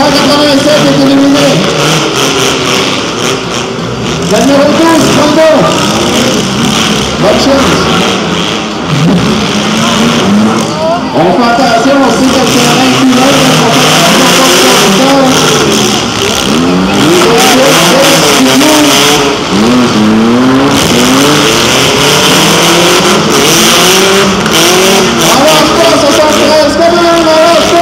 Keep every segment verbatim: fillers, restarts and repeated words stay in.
quatre-vingt-sept est éliminé. Le numéro douze, Brando. Bonne chance. On fait attention aussi que le terrain est plus long, on fait attention à la avance pas, soixante-treize, quand même, avance pas.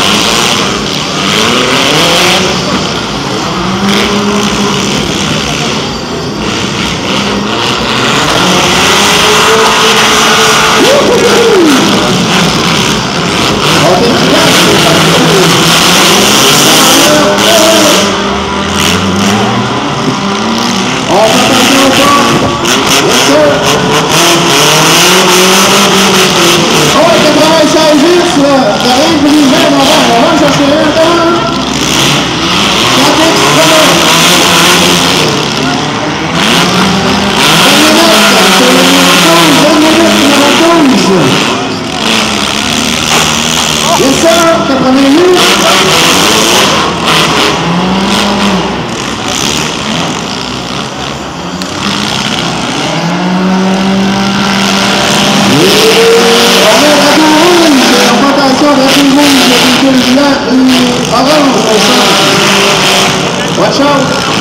Watch out! On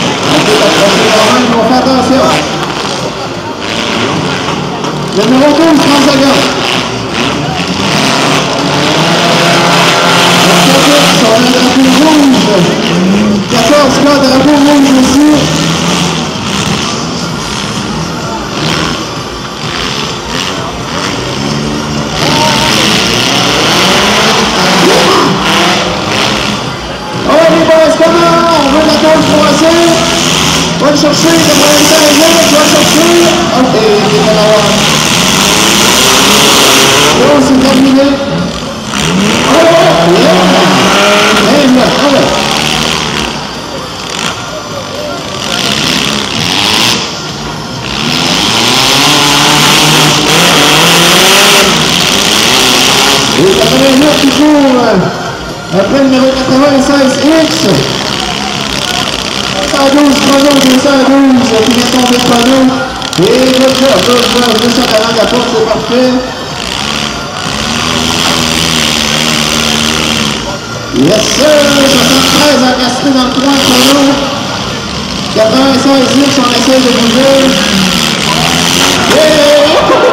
fait attention. Le numéro douze, trente secondes. On a un drapeau rouge. quatorze, là, drapeau rouge aussi. Va le chercher, quatre-vingt-seize, va le chercher. Ok, il est à l'avant. Oh, c'est terminé. Oh, yeah. Hey, là, allez. Et quatre-vingt-neuf qui court après le numéro quatre-vingt-seize X. deux cent douze, panneau, deux cent douze, qui vient tomber le panneau. Et good job, good job, deux cent quarante la porte, c'est parfait. Yes sir, soixante-treize encastré dans le coin, panneau. quatre-vingt-seize X, on essaie de bouger. Yeah!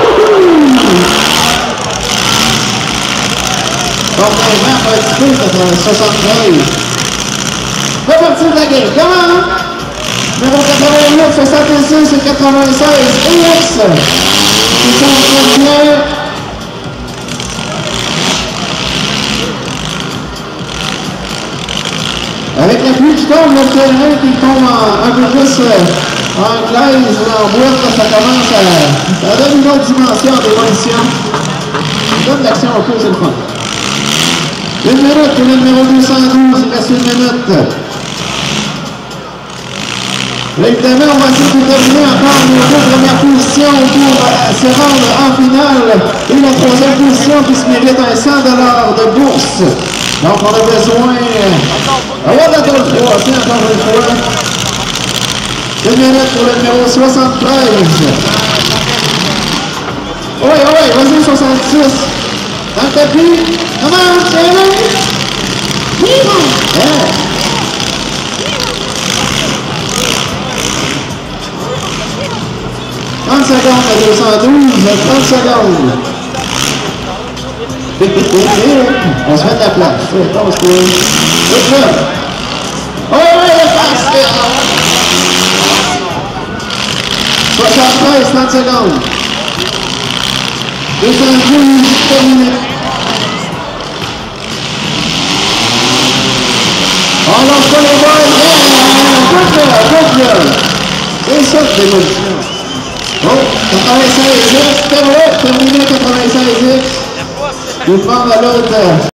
Donc, on va un petit peu, soixante-treize. Va partir de la game, comment? Numéro quatre-vingt-huit, soixante-six et quatre-vingt-seize, X. Ils sont très bien. Avec la pluie qui tombe, le terrain qui tombe en, un peu plus euh, en glaise ou en bois, ça commence à... Ça donne une autre dimension d'émotion. Ça donne de l'action au cours, c'est le fun. Une minute pour le numéro deux cent douze, il reste une minute. Là, évidemment, on va essayer de terminer encore nos deux premières positions pour euh, se rendre en finale. Et la troisième position qui se mérite un cent dollars de bourse. Donc, on a besoin... Euh, on va d'attendre le trois, tiens, encore une fois. Une minute pour le numéro soixante-treize. Oui, oui, vas-y, soixante-six. Dans le tapis. Comment, c'est là? Oui, bon. Yeah. trente secondes à deux cent douze, trente secondes. On se met de la place. Pense que... Good job. Oh oui, le passe. soixante-treize, trente secondes. deux cent douze, terminé. On lance pas les balles. Good job, good job. C'est ça, c'est l'émotion. Oh, quatre-vingt-seize X, terminé, quatre-vingt-seize X. Je vais prendre à l'autre.